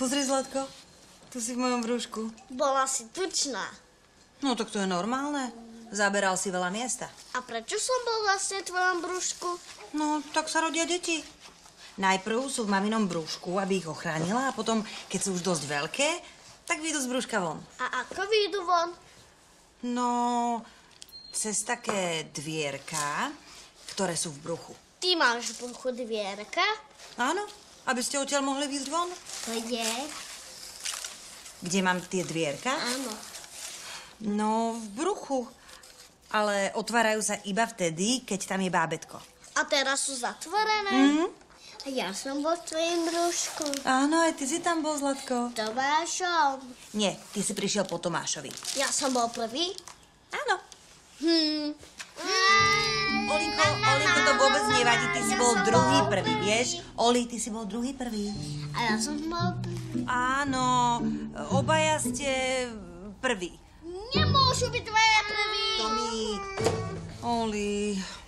Pozri, Zlatko, tu si v mojom brúšku. Bola si tučná. No tak to je normálne. Zaberal si veľa miesta. A prečo som bol vlastne v tvojom brúšku? No, tak sa rodia deti. Najprv sú v maminom brúšku, aby ich ochránila, a potom, keď sú už dosť veľké, tak vyjdú z brúška von. A ako vyjdú von? No, cez také dvierka, ktoré sú v bruchu. Ty máš v bruchu dvierka? Áno, aby ste odtiaľ mohli výjsť von. Kde? Kde mám tie dvierka? Áno. No, v bruchu. Ale otvárajú sa iba vtedy, keď tam je bábätko. A teraz sú zatvorené? A ja som bol v tvojom brúšku. Áno, aj ty si tam bol, Zlatko. Tomášom. Nie, ty si prišiel po Tomášovi. Ja som bol prvý? Áno. Olinko, to vôbec nevadí, ty si bol druhý prvý, vieš? Oli, ty si bol druhý prvý. A ja som bol prvý. Áno, obaja ste prvý. Nemôžu byť dvaja prví. Tomi, Oli...